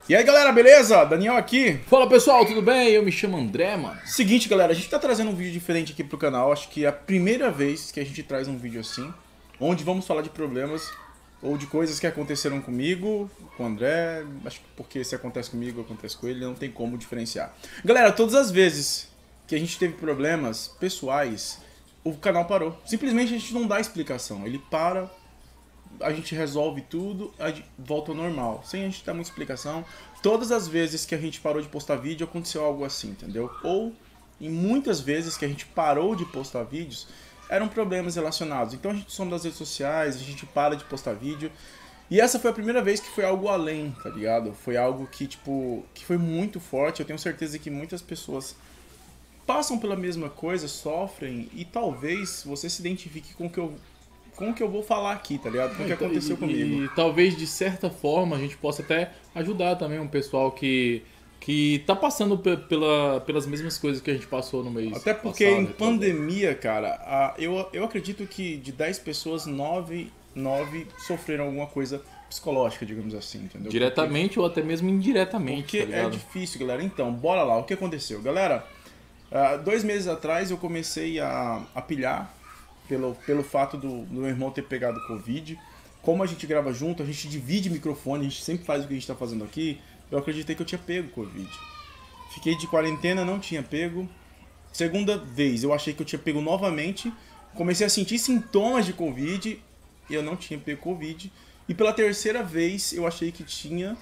E aí galera, beleza? Daniel aqui. Fala pessoal, tudo bem? Eu me chamo André, mano. Seguinte galera, a gente tá trazendo um vídeo diferente aqui pro canal. Acho que é a primeira vez que a gente traz um vídeo assim, onde vamos falar de problemas ou de coisas que aconteceram comigo, com o André. Acho que porque se acontece comigo, acontece com ele, não tem como diferenciar. Galera, todas as vezes que a gente teve problemas pessoais, o canal parou. Simplesmente a gente não dá explicação, ele para, a gente resolve tudo, a gente volta ao normal, sem a gente dar muita explicação. Todas as vezes que a gente parou de postar vídeo, aconteceu algo assim, entendeu? Ou, em muitas vezes que a gente parou de postar vídeos, eram problemas relacionados. Então a gente some das redes sociais, a gente para de postar vídeo. E essa foi a primeira vez que foi algo além, tá ligado? Foi algo que, tipo, que foi muito forte. Eu tenho certeza que muitas pessoas passam pela mesma coisa, sofrem, e talvez você se identifique com o que eu vou falar aqui, tá ligado? Com o que aconteceu comigo. E talvez de certa forma a gente possa até ajudar também um pessoal que tá passando pelas mesmas coisas que a gente passou no mês Até porque passado, em pandemia, cara, eu acredito que de 10 pessoas, 9 sofreram alguma coisa psicológica, digamos assim, entendeu? Diretamente ou até mesmo indiretamente, Porque tá ligado? é difícil, galera. Então, bora lá. O que aconteceu? Galera, 2 meses atrás eu comecei a pilhar pelo fato do meu irmão ter pegado Covid. Como a gente grava junto, a gente divide microfone, a gente sempre faz o que a gente tá fazendo aqui. Eu acreditei que eu tinha pego Covid. Fiquei de quarentena, não tinha pego. Segunda vez, eu achei que eu tinha pego novamente. Comecei a sentir sintomas de Covid e eu não tinha pego Covid. E pela terceira vez, eu achei que tinha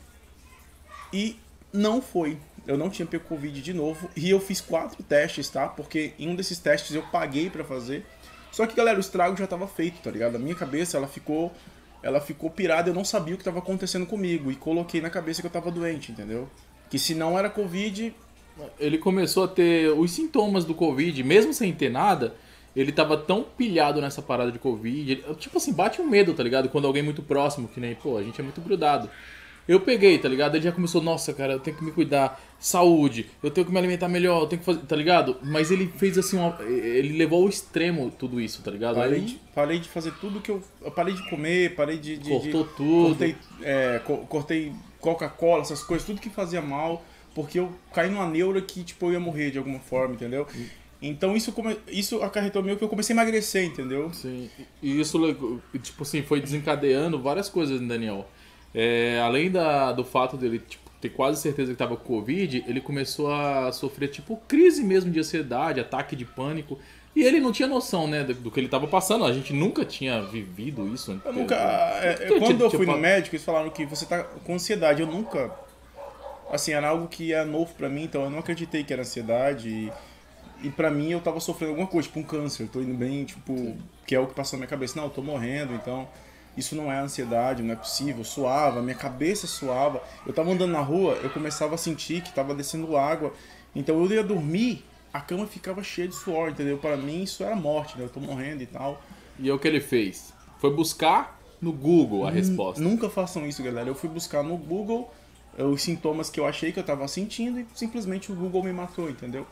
e não foi. Eu não tinha pego Covid de novo. E eu fiz 4 testes, tá? Porque em um desses testes eu paguei pra fazer. Só que, galera, o estrago já tava feito, tá ligado? A minha cabeça, ela ficou pirada, eu não sabia o que tava acontecendo comigo. E coloquei na cabeça que eu tava doente, entendeu? Que se não era Covid... Ele começou a ter os sintomas do Covid, mesmo sem ter nada, ele tava tão pilhado nessa parada de Covid. Tipo assim, bate um medo, tá ligado? Quando alguém muito próximo, que nem, pô, a gente é muito grudado. Eu peguei, tá ligado? Ele já começou, nossa, cara, eu tenho que me cuidar, saúde, eu tenho que me alimentar melhor, eu tenho que fazer, tá ligado? Mas ele fez assim, ele levou ao extremo tudo isso, tá ligado? Parei de fazer tudo que eu parei de comer, parei de... Cortou tudo. Cortei Coca-Cola, essas coisas, tudo que fazia mal, porque eu caí numa neura que, tipo, eu ia morrer de alguma forma, entendeu? Então isso acarretou meio que eu comecei a emagrecer, entendeu? Sim, e isso, tipo assim, foi desencadeando várias coisas, Daniel. Além do fato dele tipo, ter quase certeza que tava com Covid, ele começou a sofrer tipo crise mesmo de ansiedade, ataque de pânico. E ele não tinha noção, né, do que ele tava passando. A gente nunca tinha vivido isso. Eu nunca... quando eu fui no médico, eles falaram que você tá com ansiedade. Eu nunca... Assim, era algo que é novo pra mim, então eu não acreditei que era ansiedade. E pra mim eu tava sofrendo alguma coisa, tipo um câncer. Tô indo bem, tipo... Que é o que passou na minha cabeça. Não, eu tô morrendo, então... Isso não é ansiedade, não é possível. Eu suava, minha cabeça suava. Eu tava andando na rua, eu começava a sentir que tava descendo água. Então eu ia dormir, a cama ficava cheia de suor, entendeu? Para mim isso era morte, né? Eu tô morrendo e tal. E é o que ele fez? Foi buscar no Google a resposta. Nunca façam isso, galera. Eu fui buscar no Google os sintomas que eu achei que eu tava sentindo e simplesmente o Google me matou, entendeu?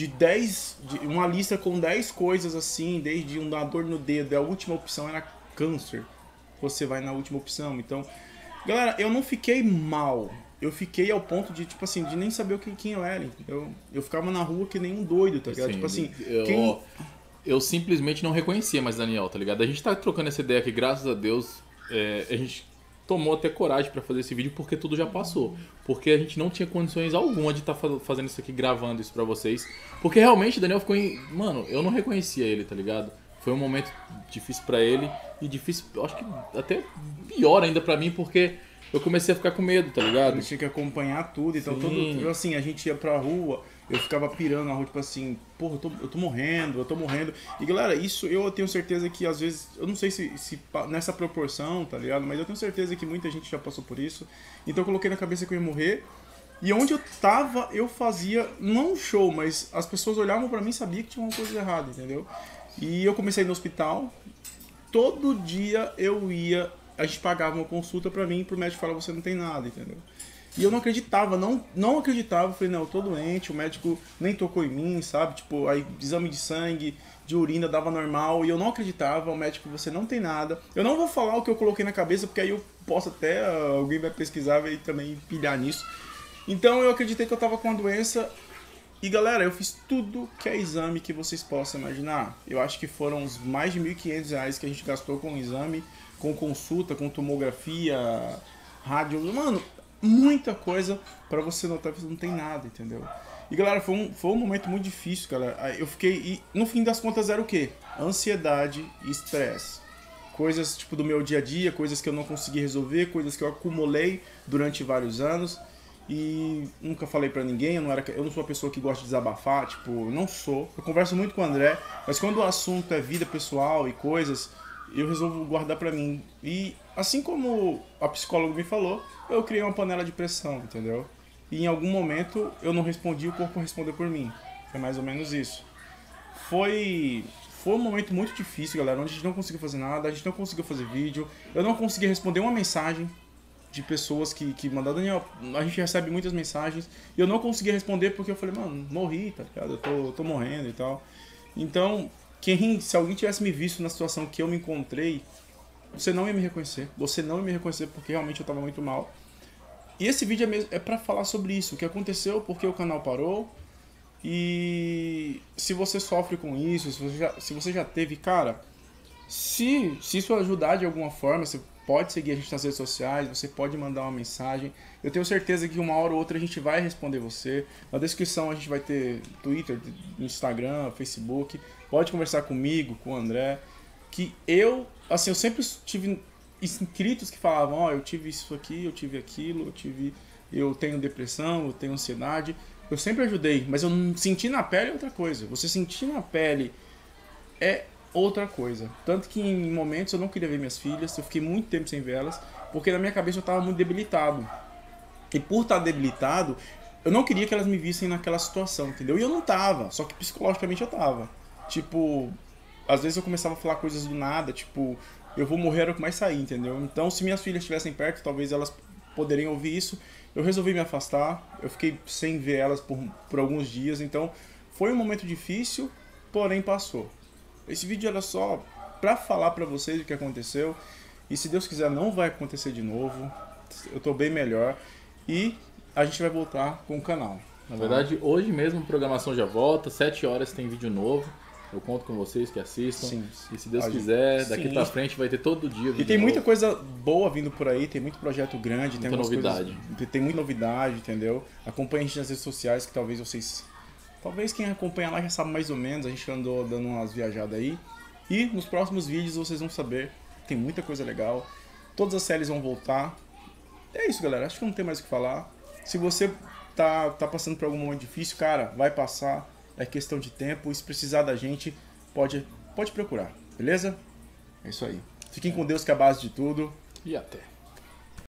Uma lista com 10 coisas assim, desde uma dor no dedo, a última opção era câncer. Você vai na última opção. Então, galera, eu não fiquei mal. Eu fiquei ao ponto de, tipo assim, de nem saber quem eu era, entendeu? Eu ficava na rua que nem um doido, tá ligado? Sim, tipo assim, eu simplesmente não reconhecia mais Daniel, tá ligado? A gente tá trocando essa ideia aqui, graças a Deus, a gente tomou até coragem pra fazer esse vídeo porque tudo já passou. Porque a gente não tinha condições alguma de estar fazendo isso aqui, gravando isso pra vocês. Porque realmente Daniel ficou Mano, eu não reconhecia ele, tá ligado? Foi um momento difícil pra ele e difícil, acho que até pior ainda pra mim, porque eu comecei a ficar com medo, tá ligado? Eu tinha que acompanhar tudo, então Sim. assim, a gente ia pra rua, eu ficava pirando na rua, tipo assim, porra, eu tô morrendo. E galera, isso eu tenho certeza que às vezes, eu não sei se nessa proporção, tá ligado? Mas eu tenho certeza que muita gente já passou por isso. Então eu coloquei na cabeça que eu ia morrer. E onde eu tava, eu fazia, não um show, mas as pessoas olhavam pra mim e sabiam que tinha uma coisa errada, entendeu? E eu comecei no hospital, todo dia eu ia, a gente pagava uma consulta pra mim e pro médico falar, você não tem nada, entendeu? E eu não acreditava, não acreditava, eu falei, não, eu tô doente, o médico nem tocou em mim, sabe? Tipo, aí exame de sangue, de urina dava normal, e eu não acreditava, o médico, você não tem nada. Eu não vou falar o que eu coloquei na cabeça, porque aí eu posso até, alguém vai pesquisar e também pilhar nisso. Então eu acreditei que eu tava com a doença. E galera, eu fiz tudo que é exame que vocês possam imaginar. Eu acho que foram uns mais de R$ 1.500 que a gente gastou com exame, com consulta, com tomografia, rádio. Mano, muita coisa pra você notar que não tem nada, entendeu? E galera, foi um momento muito difícil, galera. Eu fiquei... E no fim das contas era o quê? Ansiedade e estresse. Coisas tipo do meu dia a dia, coisas que eu não consegui resolver, coisas que eu acumulei durante vários anos. E nunca falei pra ninguém, eu não sou uma pessoa que gosta de desabafar, tipo, não sou. Eu converso muito com o André, mas quando o assunto é vida pessoal e coisas, eu resolvo guardar pra mim. E assim como a psicóloga me falou, eu criei uma panela de pressão, entendeu? E em algum momento eu não respondi, o corpo respondeu por mim. Foi mais ou menos isso. Foi um momento muito difícil, galera, onde a gente não conseguiu fazer nada, a gente não conseguiu fazer vídeo, eu não consegui responder uma mensagem de pessoas que mandaram, Daniel, a gente recebe muitas mensagens e eu não consegui responder porque eu falei, mano, morri, tá ligado? Eu tô morrendo e tal. Então, se alguém tivesse me visto na situação que eu me encontrei, você não ia me reconhecer. Você não ia me reconhecer porque realmente eu tava muito mal. E esse vídeo é pra falar sobre isso, o que aconteceu, porque o canal parou. E se você sofre com isso, se você já teve, cara, se isso ajudar de alguma forma, você pode seguir a gente nas redes sociais, você pode mandar uma mensagem. Eu tenho certeza que uma hora ou outra a gente vai responder você. Na descrição a gente vai ter Twitter, Instagram, Facebook. Pode conversar comigo, com o André. Que eu sempre tive inscritos que falavam, ó, eu tive isso aqui, eu tive aquilo, eu tenho depressão, eu tenho ansiedade. Eu sempre ajudei, mas eu não senti na pele é outra coisa. Você sentir na pele é outra coisa. Tanto que em momentos eu não queria ver minhas filhas, eu fiquei muito tempo sem vê-las, porque na minha cabeça eu estava muito debilitado. E por estar debilitado, eu não queria que elas me vissem naquela situação, entendeu? E eu não tava, só que psicologicamente eu tava. Tipo, às vezes eu começava a falar coisas do nada, tipo, eu vou morrer era o que mais sair, entendeu? Então se minhas filhas estivessem perto, talvez elas poderiam ouvir isso. Eu resolvi me afastar, eu fiquei sem ver elas por alguns dias, então foi um momento difícil, porém passou. Esse vídeo era só pra falar pra vocês o que aconteceu. E se Deus quiser não vai acontecer de novo. Eu tô bem melhor. E a gente vai voltar com o canal. Na verdade, hoje mesmo a programação já volta. 7 horas tem vídeo novo. Eu conto com vocês que assistam. Sim. E se Deus quiser, daqui pra frente vai ter todo dia vídeo. E tem muita coisa boa vindo por aí. Tem muito projeto grande. Muita novidade. Tem muita novidade, entendeu? Acompanhe a gente nas redes sociais que talvez vocês... Talvez quem acompanha lá já sabe mais ou menos, a gente andou dando umas viajadas aí. E nos próximos vídeos vocês vão saber, tem muita coisa legal. Todas as séries vão voltar. É isso, galera, acho que não tem mais o que falar. Se você tá passando por algum momento difícil, cara, vai passar. É questão de tempo, e se precisar da gente, pode procurar, beleza? É isso aí. Fiquem com Deus que é a base de tudo. E até.